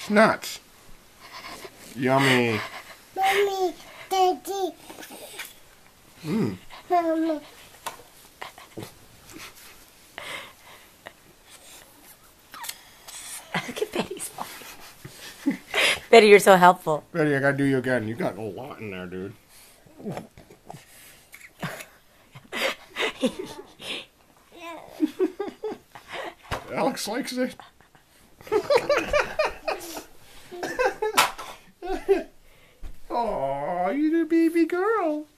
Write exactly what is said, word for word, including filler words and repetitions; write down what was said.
It's nuts. Yummy. Mommy, Daddy. Mmm. Mommy. Look at Betty's phone. Betty, you're so helpful. Betty, I gotta do you again. You got a lot in there, dude. Alex likes it. Oh, you the baby girl.